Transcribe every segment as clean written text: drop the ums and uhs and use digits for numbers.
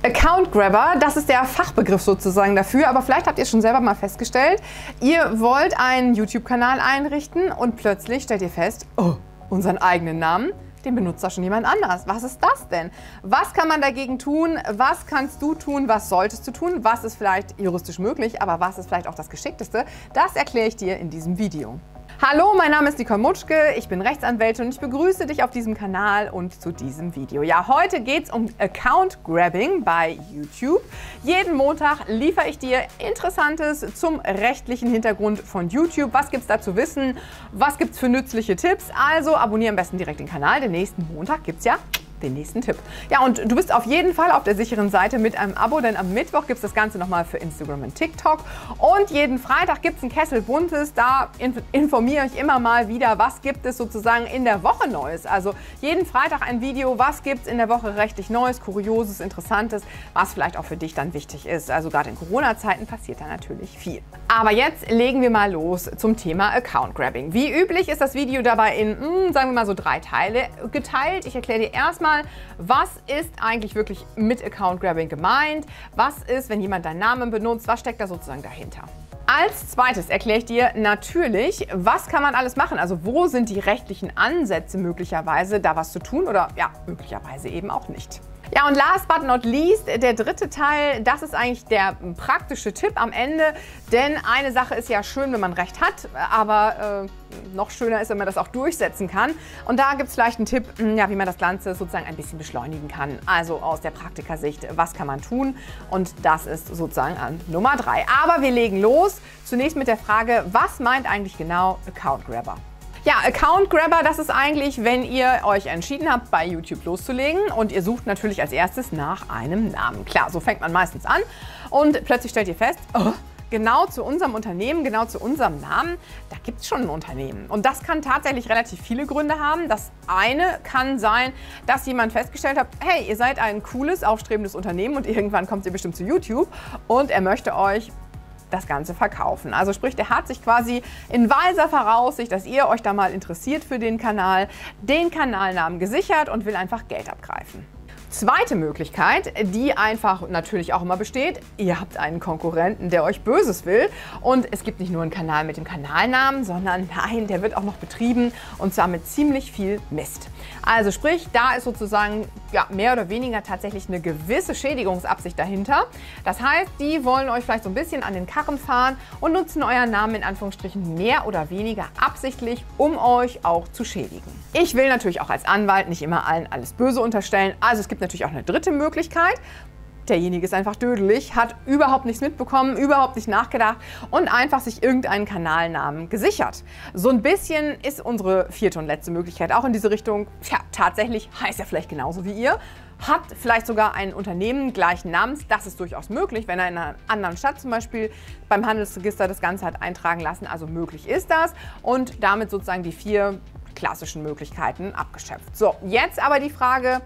Account Grabber, das ist der Fachbegriff sozusagen dafür, aber vielleicht habt ihr schon selber mal festgestellt, ihr wollt einen YouTube-Kanal einrichten und plötzlich stellt ihr fest, oh, unseren eigenen Namen, den benutzt da schon jemand anders. Was ist das denn? Was kann man dagegen tun? Was kannst du tun? Was solltest du tun? Was ist vielleicht juristisch möglich, aber was ist vielleicht auch das Geschickteste? Das erkläre ich dir in diesem Video. Hallo, mein Name ist Nicole Mutschke, ich bin Rechtsanwältin und ich begrüße dich auf diesem Kanal und zu diesem Video. Ja, heute geht es um Account Grabbing bei YouTube. Jeden Montag liefere ich dir Interessantes zum rechtlichen Hintergrund von YouTube. Was gibt es da zu wissen? Was gibt es für nützliche Tipps? Also abonniere am besten direkt den Kanal, denn nächsten Montag gibt es ja den nächsten Tipp. Ja, und du bist auf jeden Fall auf der sicheren Seite mit einem Abo, denn am Mittwoch gibt es das Ganze nochmal für Instagram und TikTok. Und jeden Freitag gibt es ein Kessel Buntes. Da informiere ich immer mal wieder, was gibt es sozusagen in der Woche Neues. Also jeden Freitag ein Video, was gibt es in der Woche rechtlich Neues, Kurioses, Interessantes, was vielleicht auch für dich dann wichtig ist. Also gerade in Corona-Zeiten passiert da natürlich viel. Aber jetzt legen wir mal los zum Thema Account Grabbing. Wie üblich ist das Video dabei in, sagen wir mal so 3 Teile geteilt. Ich erkläre dir erstmal, was ist eigentlich wirklich mit Account Grabbing gemeint? Was ist, wenn jemand deinen Namen benutzt? Was steckt da sozusagen dahinter? Als zweites erkläre ich dir natürlich, was kann man alles machen? Also wo sind die rechtlichen Ansätze möglicherweise, da was zu tun oder ja, möglicherweise eben auch nicht. Ja, und last but not least, der dritte Teil, das ist eigentlich der praktische Tipp am Ende. Denn eine Sache ist ja schön, wenn man Recht hat, aber noch schöner ist, wenn man das auch durchsetzen kann. Und da gibt es vielleicht einen Tipp, ja, wie man das Ganze sozusagen ein bisschen beschleunigen kann. Also aus der Praktikersicht, was kann man tun? Und das ist sozusagen an Nummer 3. Aber wir legen los. Zunächst mit der Frage, was meint eigentlich genau Account Grabber? Ja, Account Grabber, das ist eigentlich, wenn ihr euch entschieden habt, bei YouTube loszulegen und ihr sucht natürlich als erstes nach einem Namen. Klar, so fängt man meistens an und plötzlich stellt ihr fest, oh, genau zu unserem Unternehmen, genau zu unserem Namen, da gibt es schon ein Unternehmen. Und das kann tatsächlich relativ viele Gründe haben. Das eine kann sein, dass jemand festgestellt hat, hey, ihr seid ein cooles, aufstrebendes Unternehmen und irgendwann kommt ihr bestimmt zu YouTube und er möchte euch das Ganze verkaufen. Also sprich, der hat sich quasi in weiser Voraussicht, dass ihr euch da mal interessiert für den Kanal, den Kanalnamen gesichert und will einfach Geld abgreifen. Zweite Möglichkeit, die einfach natürlich auch immer besteht, ihr habt einen Konkurrenten, der euch Böses will und es gibt nicht nur einen Kanal mit dem Kanalnamen, sondern nein, der wird auch noch betrieben und zwar mit ziemlich viel Mist. Also sprich, da ist sozusagen ja, mehr oder weniger tatsächlich eine gewisse Schädigungsabsicht dahinter. Das heißt, die wollen euch vielleicht so ein bisschen an den Karren fahren und nutzen euren Namen in Anführungsstrichen mehr oder weniger absichtlich, um euch auch zu schädigen. Ich will natürlich auch als Anwalt nicht immer allen alles Böse unterstellen, also es gibt natürlich auch eine dritte Möglichkeit. Derjenige ist einfach dödelig, hat überhaupt nichts mitbekommen, überhaupt nicht nachgedacht und einfach sich irgendeinen Kanalnamen gesichert. So ein bisschen ist unsere vierte und letzte Möglichkeit auch in diese Richtung. Tja, tatsächlich heißt er vielleicht genauso wie ihr, hat vielleicht sogar ein Unternehmen gleichen Namens. Das ist durchaus möglich, wenn er in einer anderen Stadt zum Beispiel beim Handelsregister das Ganze hat eintragen lassen. Also möglich ist das und damit sozusagen die 4 klassischen Möglichkeiten abgeschöpft. So, jetzt aber die Frage,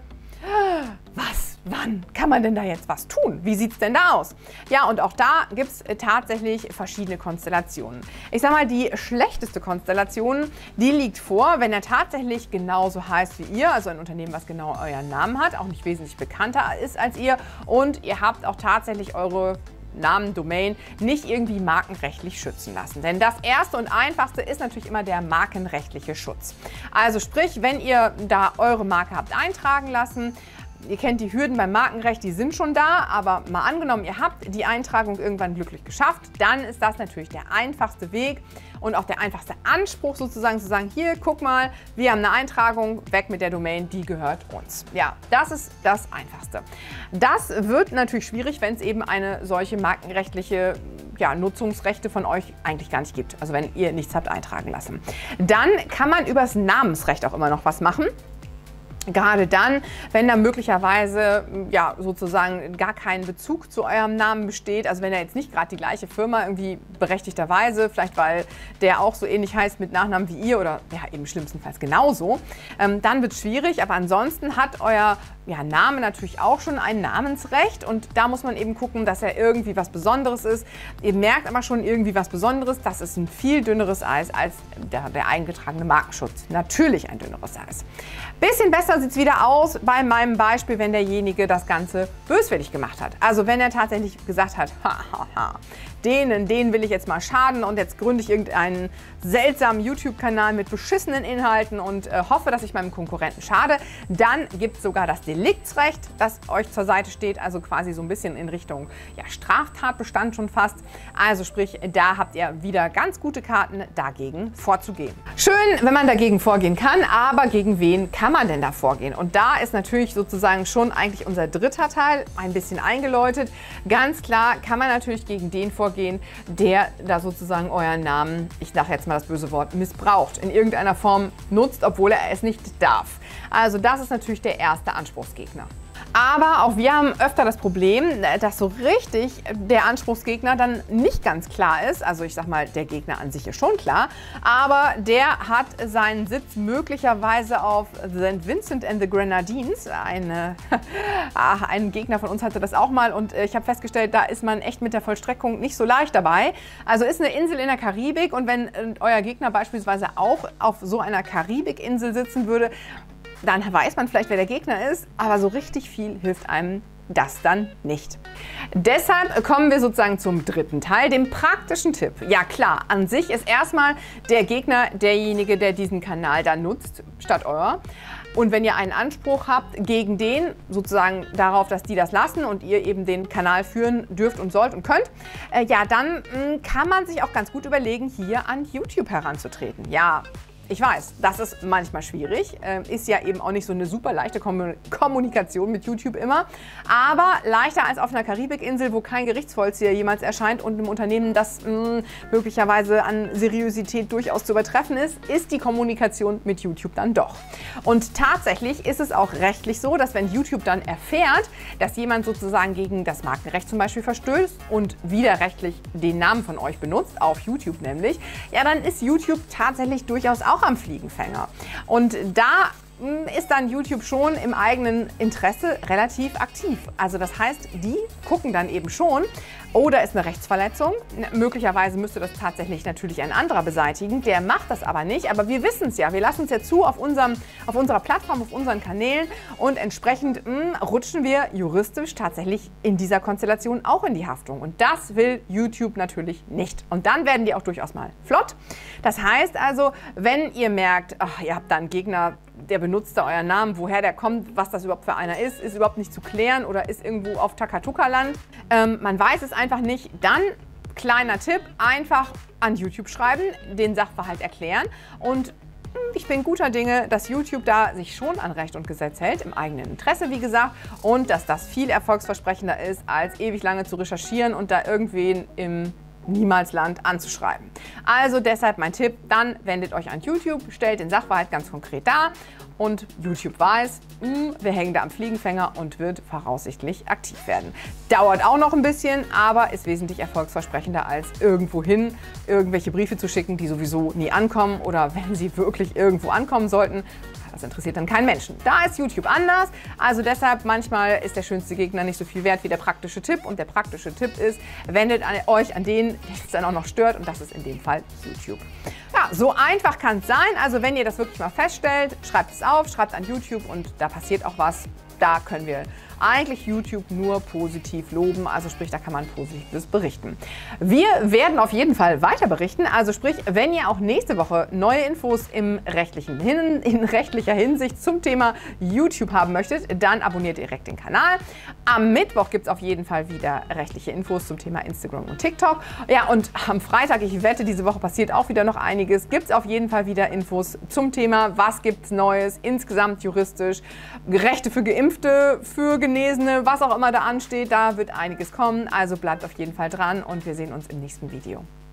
wann kann man denn da jetzt was tun? Wie sieht es denn da aus? Ja, und auch da gibt es tatsächlich verschiedene Konstellationen. Ich sag mal, die schlechteste Konstellation, die liegt vor, wenn er tatsächlich genauso heißt wie ihr, also ein Unternehmen, was genau euren Namen hat, auch nicht wesentlich bekannter ist als ihr und ihr habt auch tatsächlich eure Namen, Domain nicht irgendwie markenrechtlich schützen lassen. Denn das erste und einfachste ist natürlich immer der markenrechtliche Schutz. Also sprich, wenn ihr da eure Marke habt eintragen lassen, ihr kennt die Hürden beim Markenrecht, die sind schon da, aber mal angenommen, ihr habt die Eintragung irgendwann glücklich geschafft, dann ist das natürlich der einfachste Weg und auch der einfachste Anspruch sozusagen zu sagen, hier, guck mal, wir haben eine Eintragung, weg mit der Domain, die gehört uns. Ja, das ist das Einfachste. Das wird natürlich schwierig, wenn es eben eine solche markenrechtliche Nutzungsrechte von euch eigentlich gar nicht gibt, also wenn ihr nichts habt eintragen lassen. Dann kann man übers Namensrecht auch immer noch was machen. Gerade dann, wenn da möglicherweise ja, sozusagen gar kein Bezug zu eurem Namen besteht, also wenn er jetzt nicht gerade die gleiche Firma irgendwie berechtigterweise, vielleicht weil der auch so ähnlich heißt mit Nachnamen wie ihr oder ja eben schlimmstenfalls genauso, dann wird es schwierig, aber ansonsten hat euer ja, Name natürlich auch schon ein Namensrecht und da muss man eben gucken, dass er irgendwie was Besonderes ist. Ihr merkt aber schon irgendwie was Besonderes, das ist ein viel dünneres Eis als der eingetragene Markenschutz. Natürlich ein dünneres Eis. Bisschen besser sieht es wieder aus bei meinem Beispiel, wenn derjenige das Ganze böswillig gemacht hat. Also wenn er tatsächlich gesagt hat, denen will ich jetzt mal schaden und jetzt gründe ich irgendeinen seltsamen YouTube-Kanal mit beschissenen Inhalten und hoffe, dass ich meinem Konkurrenten schade, dann gibt es sogar das Deliktsrecht, das euch zur Seite steht, also quasi so ein bisschen in Richtung ja, Straftatbestand schon fast. Also sprich, da habt ihr wieder ganz gute Karten, dagegen vorzugehen. Schön, wenn man dagegen vorgehen kann, aber gegen wen kann man denn da vorgehen? Und da ist natürlich sozusagen schon eigentlich unser dritter Teil ein bisschen eingeläutet. Ganz klar kann man natürlich gegen den vorgehen, der da sozusagen euren Namen, ich sage jetzt mal das böse Wort, missbraucht, in irgendeiner Form nutzt, obwohl er es nicht darf. Also das ist natürlich der erste Anspruchsgegner. Aber auch wir haben öfter das Problem, dass so richtig der Anspruchsgegner dann nicht ganz klar ist. Also ich sag mal, der Gegner an sich ist schon klar, aber der hat seinen Sitz möglicherweise auf St. Vincent and the Grenadines. Ein Gegner von uns hatte das auch mal und ich habe festgestellt, da ist man echt mit der Vollstreckung nicht so leicht dabei. Also ist eine Insel in der Karibik und wenn euer Gegner beispielsweise auch auf so einer Karibikinsel sitzen würde, dann weiß man vielleicht, wer der Gegner ist, aber so richtig viel hilft einem das dann nicht. Deshalb kommen wir sozusagen zum dritten Teil, dem praktischen Tipp. Ja klar, an sich ist erstmal der Gegner derjenige, der diesen Kanal dann nutzt, statt euer. Und wenn ihr einen Anspruch habt gegen den, sozusagen darauf, dass die das lassen und ihr eben den Kanal führen dürft und sollt und könnt, ja dann kann man sich auch ganz gut überlegen, hier an YouTube heranzutreten. Ja, ich weiß, das ist manchmal schwierig, ist ja eben auch nicht so eine super leichte Kommunikation mit YouTube immer, aber leichter als auf einer Karibikinsel, wo kein Gerichtsvollzieher jemals erscheint und einem Unternehmen, das möglicherweise an Seriosität durchaus zu übertreffen ist die Kommunikation mit YouTube dann doch. Und tatsächlich ist es auch rechtlich so, dass wenn YouTube dann erfährt, dass jemand sozusagen gegen das Markenrecht zum Beispiel verstößt und widerrechtlich den Namen von euch benutzt, auf YouTube nämlich, ja dann ist YouTube tatsächlich durchaus auch am Fliegenfänger. Und da ist dann YouTube schon im eigenen Interesse relativ aktiv. Also das heißt, die gucken dann eben schon, oh, da ist eine Rechtsverletzung. Möglicherweise müsste das tatsächlich natürlich ein anderer beseitigen. Der macht das aber nicht. Aber wir wissen es ja. Wir lassen es ja zu auf unserer Plattform, auf unseren Kanälen. Und entsprechend rutschen wir juristisch tatsächlich in dieser Konstellation auch in die Haftung. Und das will YouTube natürlich nicht. Und dann werden die auch durchaus mal flott. Das heißt also, wenn ihr merkt, ach, ihr habt da einen Gegner, der benutzt da euren Namen, woher der kommt, was das überhaupt für einer ist überhaupt nicht zu klären oder ist irgendwo auf Takatuka-Land. Man weiß es einfach nicht. Dann, kleiner Tipp, einfach an YouTube schreiben, den Sachverhalt erklären und ich bin guter Dinge, dass YouTube da sich schon an Recht und Gesetz hält, im eigenen Interesse, wie gesagt, und dass das viel erfolgsversprechender ist, als ewig lange zu recherchieren und da irgendwen im Niemalsland anzuschreiben. Also deshalb mein Tipp, dann wendet euch an YouTube, stellt den Sachverhalt ganz konkret dar und YouTube weiß, wir hängen da am Fliegenfänger und wird voraussichtlich aktiv werden. Dauert auch noch ein bisschen, aber ist wesentlich erfolgsversprechender als irgendwohin irgendwelche Briefe zu schicken, die sowieso nie ankommen oder wenn sie wirklich irgendwo ankommen sollten. Das interessiert dann keinen Menschen. Da ist YouTube anders, also deshalb manchmal ist der schönste Gegner nicht so viel wert wie der praktische Tipp und der praktische Tipp ist, wendet euch an den es dann auch noch stört und das ist in dem Fall YouTube. Ja, so einfach kann es sein, also wenn ihr das wirklich mal feststellt, schreibt es auf, schreibt an YouTube und da passiert auch was. Da können wir eigentlich YouTube nur positiv loben, also sprich, da kann man Positives berichten. Wir werden auf jeden Fall weiter berichten, also sprich, wenn ihr auch nächste Woche neue Infos in rechtlicher Hinsicht zum Thema YouTube haben möchtet, dann abonniert direkt den Kanal. Am Mittwoch gibt es auf jeden Fall wieder rechtliche Infos zum Thema Instagram und TikTok. Ja, und am Freitag, ich wette, diese Woche passiert auch wieder noch einiges, gibt es auf jeden Fall wieder Infos zum Thema, was gibt es Neues, insgesamt juristisch, Rechte für Geimpfte, für Genesene, was auch immer da ansteht, da wird einiges kommen. Also bleibt auf jeden Fall dran und wir sehen uns im nächsten Video.